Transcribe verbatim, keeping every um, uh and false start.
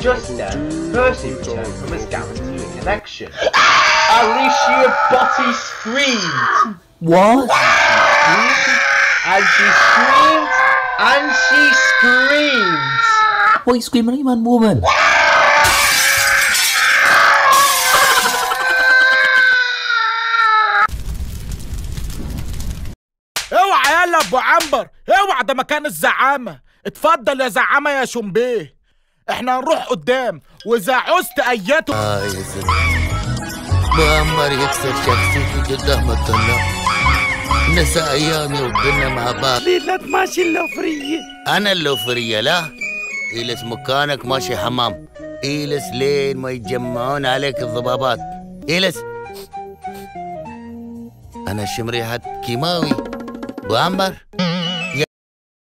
Just then, Percy returned from his guaranteed connection. Alicia Botty screamed. What? And she screamed, and she screamed. What are you screaming at, you man, woman? اوعى يلا ابو عنبر، اوعى، ده مكان الزعامه. اتفضل يا زعامه يا شمبيه، احنا هنروح قدام واذا عوزت اياته. اه يا زلمه، ابو عنبر يكسر شخصيتي قدام الطلاب. نسى ايامي وكنا مع بعض. ليلة ماشي اللوفريه. انا اللوفريه؟ لا، اجلس مكانك ماشي حمام. اجلس لين ما يتجمعون عليك الضبابات. اجلس. انا شم ريحه كيماوي ابو عنبر.